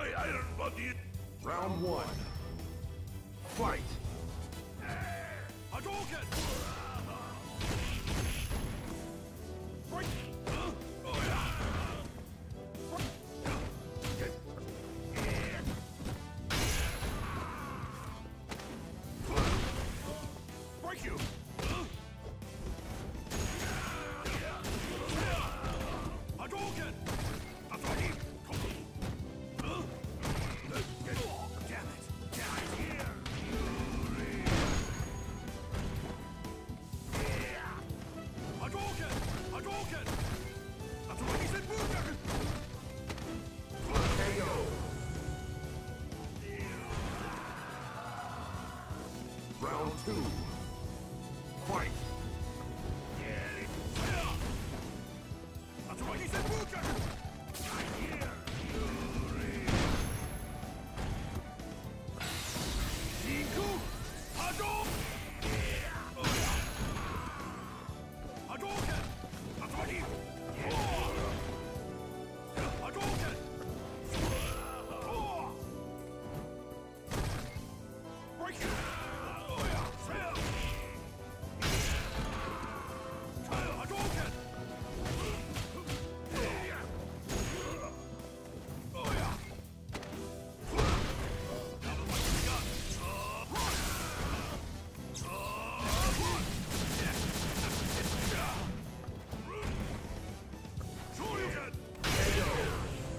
my iron body. Round one. Fight! Hadouken! Break you! Hadouken! Damn it! Die here! Hadouken! Hadouken! Atsuagi Senbuken! KO! Round two. Fight! Atsuagi Senbuken! Die here! Iku! Hadouken! Hadouken! Atsuagi! Hadouken! Break you! Hadouken!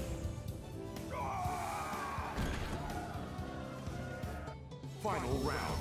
Final round.